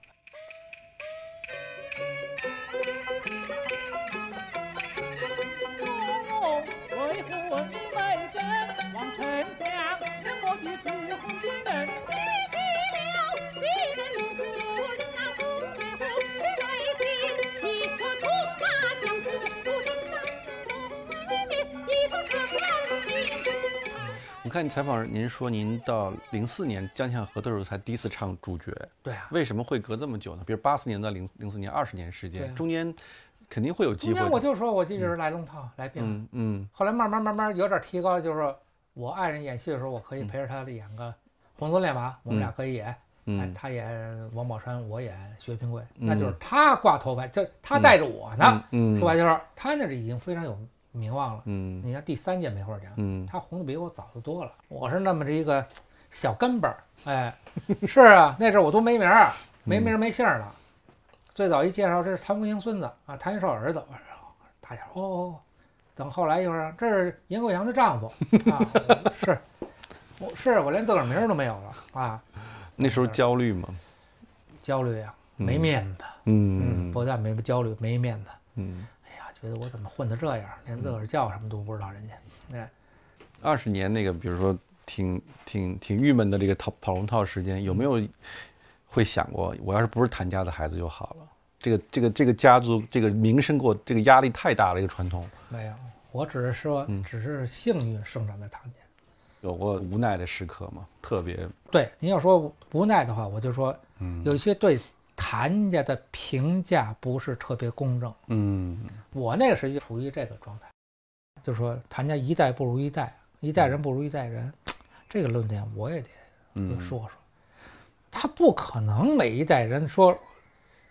Speaker 2: 为父你为朕望丞相人我的主公军人，你息了敌人入国，那从最后是内心一颗铜马相助，不听三不为灭，一头长枪兵。
Speaker 5: 我看你采访您说您到零四年将相和的时候才第一次唱主角，
Speaker 3: 对啊，
Speaker 5: 为什么会隔这么久呢？比如八四年到零零四年二十年时间，
Speaker 3: 啊、
Speaker 5: 中间肯定会有机会。
Speaker 3: 中间我就说我这就是来龙套、嗯、来病，
Speaker 5: 嗯嗯。
Speaker 3: 后来慢慢慢慢有点提高了，就是说我爱人演戏的时候，我可以陪着他演个《红鬃烈马》，我们俩可以演。
Speaker 5: 嗯，
Speaker 3: 哎，他演王宝钏，我演薛平贵，
Speaker 5: 嗯、
Speaker 3: 那就是他挂头牌，就他带着我呢。
Speaker 5: 嗯，
Speaker 3: 说白就是他那是已经非常有名望了。
Speaker 5: 嗯，
Speaker 3: 你看第三届梅花奖，
Speaker 5: 嗯，
Speaker 3: 他红的比我早得多了。我是那么着一个小跟班儿，哎，是啊，那阵我都没名儿，没名儿没姓儿了。最早一介绍，这是谭国英孙子啊，谭元寿儿子。大家说哦，等后来一会儿，这是严构阳的丈夫啊，是，我是我连自个儿名儿都没有了啊。
Speaker 5: 那时候焦虑吗？
Speaker 3: 焦虑啊，没面子。
Speaker 5: 嗯，
Speaker 3: 嗯不但没焦虑，没面子。
Speaker 5: 嗯，
Speaker 3: 哎呀，觉得我怎么混得这样，连自个儿叫什么都不知道人家。哎，
Speaker 5: 二十年那个，比如说挺挺挺郁闷的这个跑跑龙套时间，有没有会想过，我要是不是谭家的孩子就好了？这个这个这个家族这个名声过这个压力太大了，一个传统。
Speaker 3: 没有，我只是说，
Speaker 5: 嗯、
Speaker 3: 只是幸运生长在谭家。
Speaker 5: 有过无奈的时刻吗？特别
Speaker 3: 对，您要说无奈的话，我就说，
Speaker 5: 嗯，
Speaker 3: 有一些对谭家的评价不是特别公正。
Speaker 5: 嗯，
Speaker 3: 我那个时期处于这个状态，就说谭家一代不如一代，一代人不如一代人，嗯、这个论点我也得说说。嗯、他不可能每一代人说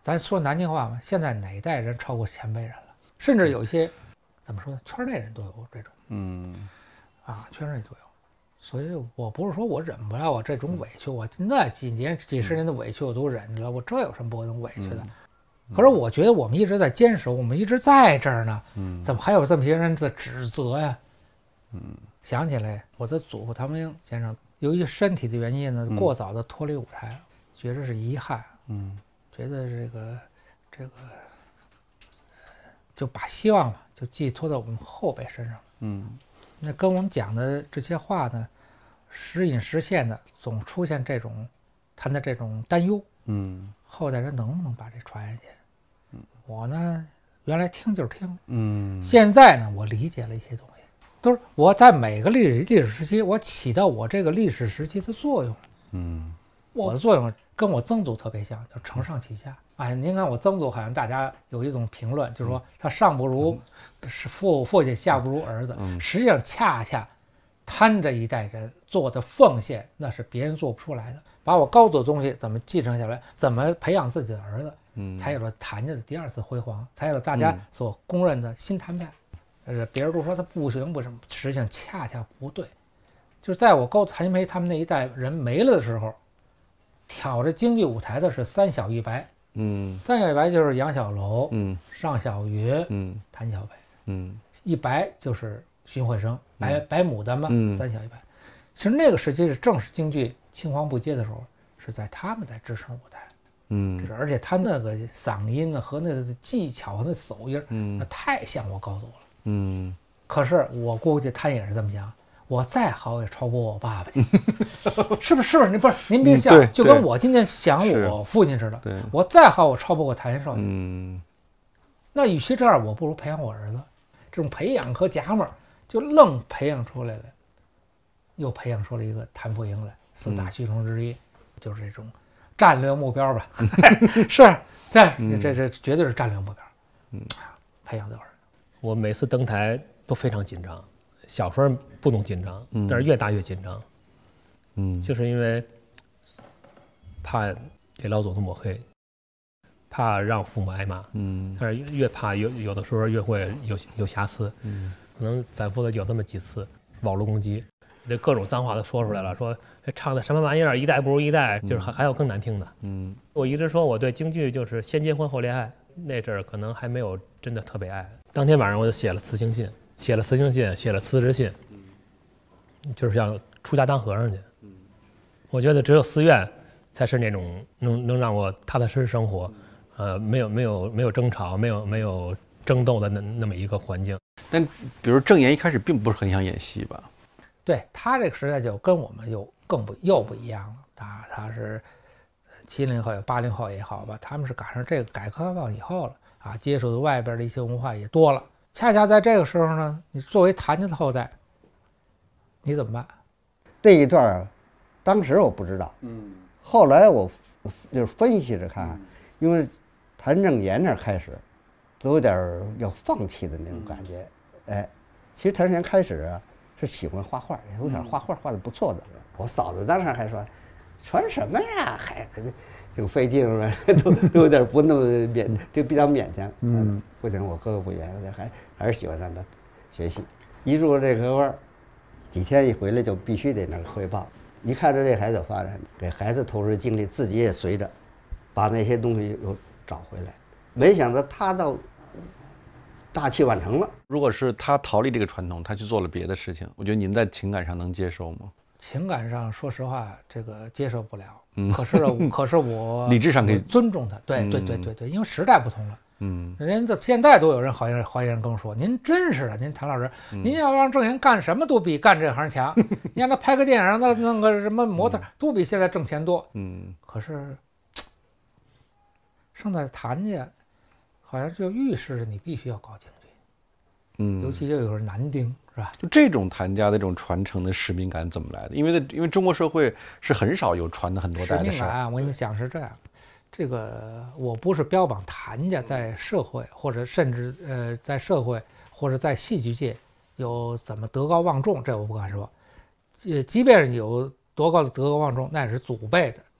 Speaker 3: 咱说难听话嘛，现在哪一代人超过前辈人了？甚至有一些怎么说呢，圈内人都有这种，
Speaker 5: 嗯，
Speaker 3: 啊，圈内都有。所以我不是说我忍不了我这种委屈，我那几年几十年的委屈我都忍着了，我这有什么不能委屈的？可是我觉得我们一直在坚守，我们一直在这儿呢，嗯，怎么还有这么些人的指责呀？嗯，想起来我的祖父唐明先生，由于身体的原因呢，过早的脱离舞台了，觉得是遗憾，嗯，觉得这个这个就把希望嘛，就寄托到我们后辈身上，嗯，那跟我们讲的这些话呢，时隐时现的，总出现这种他的这种担忧，嗯，后代人能不能把这传下去？嗯，我呢，原来听就是听，嗯，现在呢，我理解了一些东西，都是我在每个历史历史时期，我起到我这个历史时期的作用，嗯，我的作用跟我曾祖特别像，叫承上启下。哎，您看我曾祖好像大家有一种评论，就是说他上不如是父父亲，下不如儿子，实际上恰恰。他这一代人做的奉献，那是别人做不出来的。把我高祖的东西怎么继承下来，怎么培养自己的儿子，嗯，才有了谭家的第二次辉煌，才有了大家所公认的新谭派。呃，别人都说他不行不行，实际上恰恰不对。就是在我高祖谭鑫培他们那一代人没了的时候，挑着京剧舞台的是三小一白，嗯，三小一白就是杨小楼，嗯，尚小云，嗯，谭小培，嗯，一白就是。荀慧生白白牡丹嘛，嗯、三小一白。其实那个时期是正是京剧青黄不接的时候，是在他们在支撑舞台，嗯，而且他那个嗓音呢和那个技巧和那手音，嗯，那太像我高祖了，嗯。可是我估计他也是这么想，我再好也超不过我爸爸去，是不是？是不是？你不是您别想，嗯、就跟我今天想我父亲似的，我再好我超不过谭延寿，嗯。那与其这样，我不如培养我儿子，这种培养和夹门。就愣培养出来了，又培养出了一个谭富英来，四大须虫之一，嗯、就是这种战略目标吧。是，这这这绝对是战略目标。嗯，培养的儿。
Speaker 4: 我每次登台都非常紧张，小时候不能紧张，嗯、但是越大越紧张。嗯，就是因为怕给老祖宗抹黑，怕让父母挨骂。嗯，但是越怕有有的时候越会有有瑕疵。嗯。可能反复的有这么几次网络攻击，这各种脏话都说出来了，说唱的什么玩意儿，一代不如一代，就是还还有更难听的。嗯，我一直说我对京剧就是先结婚后恋爱，那阵儿可能还没有真的特别爱。当天晚上我就写了辞行信，写了辞行信，写了辞职信，就是想出家当和尚去。我觉得只有寺院才是那种能能让我踏踏实实生活，呃，没有没有没有争吵，没有没有争斗的那那么一个环境。
Speaker 5: 但比如郑岩一开始并不是很想演戏吧？
Speaker 3: 对，他这个时代就跟我们又更不又不一样了。他他是七零后也八零后也好吧，他们是赶上这个改革开放以后了啊，接触的外边的一些文化也多了。恰恰在这个时候呢，你作为谭家的后代，你怎么办？
Speaker 8: 这一段当时我不知道，嗯，后来我就是分析着看，因为谭正岩那开始都有点要放弃的那种感觉。哎，其实谭正岩开始啊是喜欢画画，有点画画画的不错的。我嫂子当时还说，传什么呀，还挺费劲了，都都有点不那么勉，就比较勉强。嗯，不行，我哥哥不愿意，还还是喜欢让他学习。一入这个窝，几天一回来就必须得那个汇报。一看着这孩子发展，给孩子投入精力，自己也随着把那些东西又找回来。没想到他到大器晚成了。
Speaker 5: 如果是他逃离这个传统，他去做了别的事情，我觉得您在情感上能接受吗？
Speaker 3: 情感上，说实话，这个接受不了。嗯，可是可是我
Speaker 5: 理智上可以
Speaker 3: 尊重他。对对对对对，因为时代不同了。嗯，人家现在都有人好像好些人跟我说，您真是的，您谭老师，嗯、您要让郑岩干什么都比干这行强。你让他拍个电影，让他弄个什么模特，嗯、都比现在挣钱多。嗯，可是生在谭家，好像就预示着你必须要搞京剧。嗯，尤其就有人男丁。是吧？
Speaker 5: 就这种谭家的这种传承的使命感怎么来的？因为因为中国社会是很少有传的很多代的事。
Speaker 3: 使命感，我跟你讲是这样，这个我不是标榜谭家在社会或者甚至呃在社会或者在戏剧界有怎么德高望重，这我不敢说。呃，即便有多高的德高望重，那也是祖辈的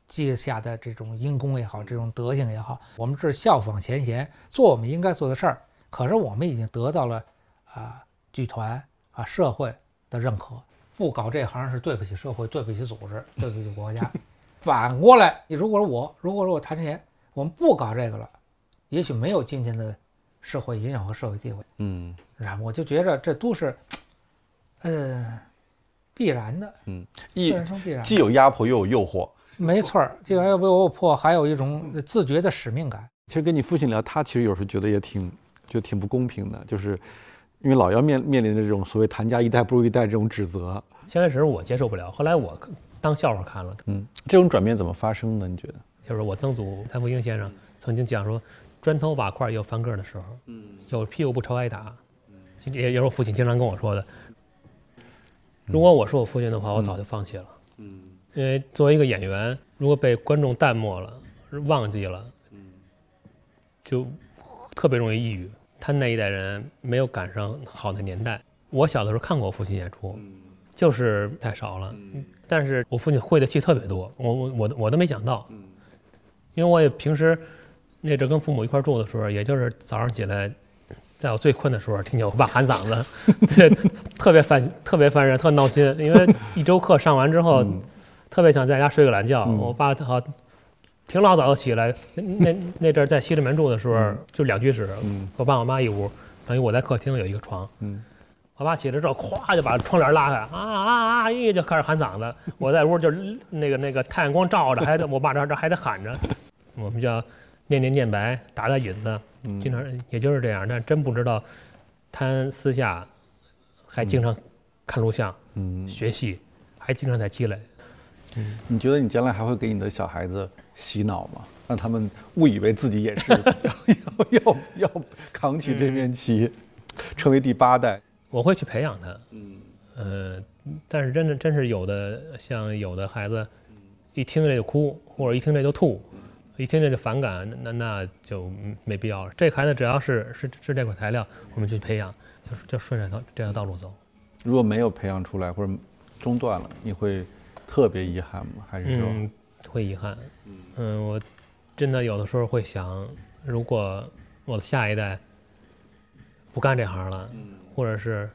Speaker 3: 记下的这种因功也好，这种德行也好，我们是效仿前贤，做我们应该做的事儿。可是我们已经得到了啊剧团啊社会的认可，不搞这行是对不起社会，对不起组织，对不起国家。反过来，如果是我，如果是我谭志贤，我们不搞这个了，也许没有今天的社会影响和社会地位。
Speaker 5: 嗯，
Speaker 3: 然后我就觉着这都是，呃，必然的。
Speaker 5: 嗯，
Speaker 3: 自然生必然的，
Speaker 5: 既有压迫又有诱惑。
Speaker 3: 没错儿，这个还有诱迫，还有一种自觉的使命感。
Speaker 5: 其实跟你父亲聊，他其实有时候觉得也挺，觉得挺不公平的，就是因为老要面面临着这种所谓谭家一代不如一代这种指责。
Speaker 4: 先开始我接受不了，后来我当笑话看了。
Speaker 5: 嗯，这种转变怎么发生的？你觉得？
Speaker 4: 就是我曾祖谭富英先生曾经讲说，砖头瓦块也有翻个的时候，嗯，有屁股不朝挨打，嗯，也也是我父亲经常跟我说的。如果我是我父亲的话，我早就放弃了，嗯，因为作为一个演员，如果被观众淡漠了、忘记了，嗯，就特别容易抑郁。他那一代人没有赶上好的年代。我小的时候看过我父亲演出，就是太少了。但是我父亲会的戏特别多，我我我我都没想到，因为我也平时那阵跟父母一块住的时候，也就是早上起来，在我最困的时候，听见我爸喊嗓子，对，特别烦，特别烦人，特闹心。因为一周课上完之后，嗯、特别想在家睡个懒觉。嗯、我爸好挺老早起来，那那阵在西直门住的时候，嗯、就两居室，嗯、我爸我妈一屋，等于我在客厅有一个床。嗯我爸起来之后，咵就把窗帘拉开，啊啊啊！一就开始喊嗓子。我在屋就那个那个太阳光照着，还得我爸这这还得喊着。我们叫念念念白，打打引子，经常也就是这样。但真不知道，他私下还经常看录像，嗯，学戏，还经常在积累。
Speaker 5: 嗯，你觉得你将来还会给你的小孩子洗脑吗？让他们误以为自己也是要要要要扛起这面旗，嗯、成为第八代。
Speaker 4: 我会去培养他，嗯，呃，但是真的真是有的，像有的孩子，一听这就哭，或者一听这就吐，一听这就反感，那那就没必要了。这个孩子只要是是是这块材料，我们去培养，就就顺着这条道路走。
Speaker 5: 如果没有培养出来或者中断了，你会特别遗憾吗？还是说、
Speaker 4: 嗯、会遗憾？嗯，我真的有的时候会想，如果我的下一代不干这行了。或者是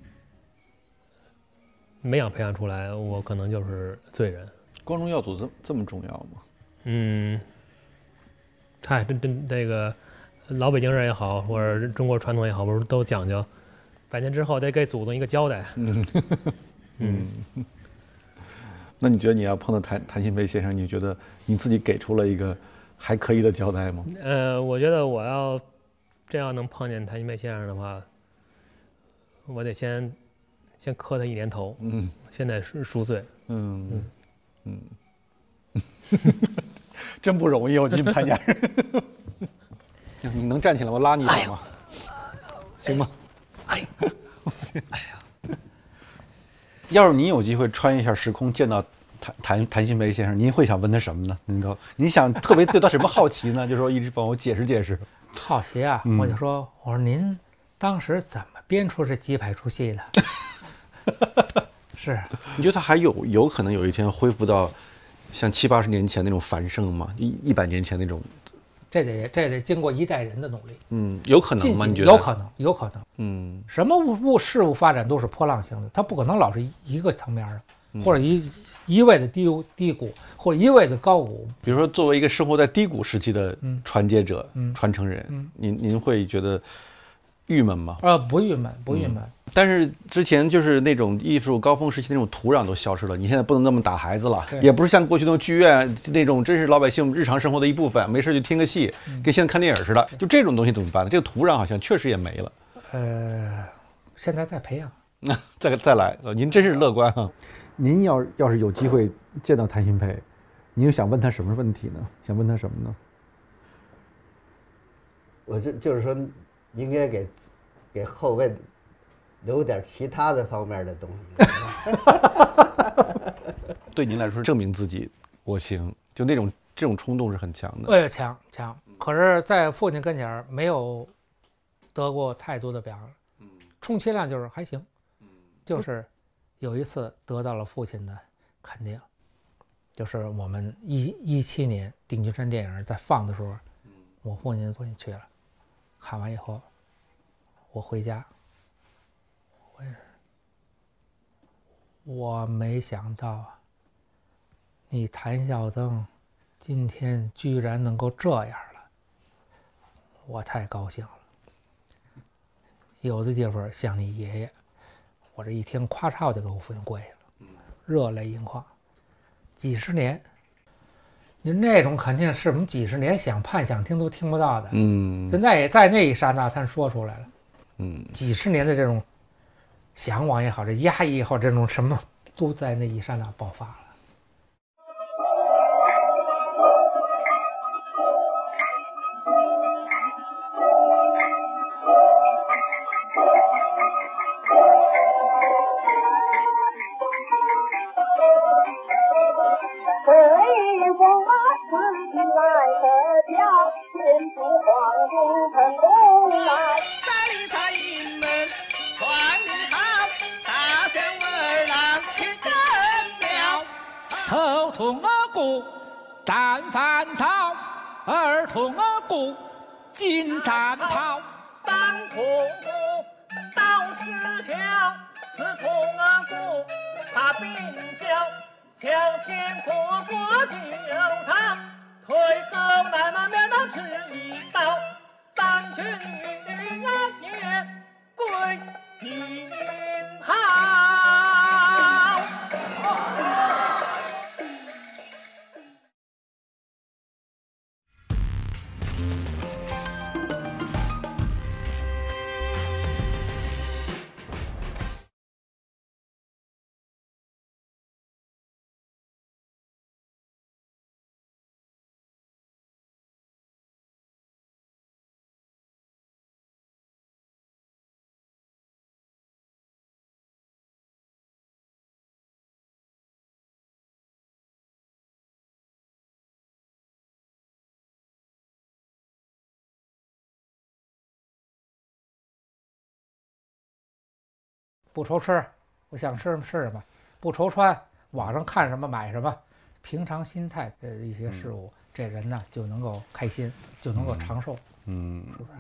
Speaker 4: 没养培养出来，我可能就是罪人。
Speaker 5: 光宗耀祖这这么重要吗？
Speaker 4: 嗯，嗨，这这这个老北京人也好，或者中国传统也好，不是都讲究百年之后得给祖宗一个交代。嗯
Speaker 5: 嗯。那你觉得你要碰到谭谭鑫培先生，你觉得你自己给出了一个还可以的交代吗？
Speaker 4: 呃，我觉得我要真要能碰见谭鑫培先生的话。我得先先磕他一年头，嗯，现在是赎罪，嗯嗯
Speaker 5: 嗯，真不容易，我觉得你们谭家人。你能站起来吗？拉你一把吗？行吗？哎呀，哎呀，要是您有机会穿一下时空见到谭谭谭鑫培先生，您会想问他什么呢？您都您想特别对他什么好奇呢？就说一直帮我解释解释。
Speaker 3: 好奇啊，嗯、我就说，我说您当时怎么编出这几百出戏的？是，
Speaker 5: 你觉得他还有有可能有一天恢复到像七八十年前那种繁盛吗？一一百年前那种？
Speaker 3: 这得这得经过一代人的努力。
Speaker 5: 嗯，有可能吗？你觉得？
Speaker 3: 有可能，有可能。
Speaker 5: 嗯，
Speaker 3: 什么物物事物发展都是波浪形的，它不可能老是一个层面的，嗯、或者一一味的低低谷，或者一味的高谷。
Speaker 5: 比如说，作为一个生活在低谷时期的传接者、嗯、传承人，嗯、您您会觉得郁闷吗？
Speaker 3: 呃，不郁闷，不郁闷。嗯、
Speaker 5: 但是之前就是那种艺术高峰时期那种土壤都消失了，你现在不能那么打孩子了，也不是像过去那种剧院那种真是老百姓日常生活的一部分，没事就听个戏，嗯、跟现在看电影似的。就这种东西怎么办呢？这个土壤好像确实也没了。
Speaker 3: 呃，现在在培养。
Speaker 5: 那再再来，您真是乐观啊！您要要是有机会见到谭鑫培，您又想问他什么问题呢？想问他什么呢？
Speaker 8: 我就就是说，应该给给后辈留点其他的方面的东西。
Speaker 5: 对您来说，证明自己我行，就那种这种冲动是很强的。
Speaker 3: 对，强强。可是，在父亲跟前没有得过太多的表扬，嗯，充其量就是还行，嗯，就是有一次得到了父亲的肯定。 就是我们一一七年定军山电影在放的时候，我父亲昨天去了，看完以后，我回家，我也是，我没想到啊，你谭孝曾今天居然能够这样了，我太高兴了。有的地方像你爷爷，我这一听，咵嚓我就给我父亲跪下了，热泪盈眶。几十年，你那种肯定是我们几十年想盼想听都听不到的。
Speaker 5: 嗯，
Speaker 3: 现在也在那一刹那，他说出来了。
Speaker 5: 嗯，
Speaker 3: 几十年的这种向往也好，这压抑也好，这种什么都在那一刹那爆发了。
Speaker 2: 头痛额骨战饭草，耳痛额骨金战袍。三痛骨刀持条，四痛额骨把鬓角。向前过过就长，退后难难免能吃一刀。三群女人也归阴好。不愁吃，我想吃什么吃什么；不愁穿，网上看什么买什么。平常心态这一些事物，嗯、这人呢就能够开心，就能够长寿。
Speaker 5: 嗯，
Speaker 3: 是不是？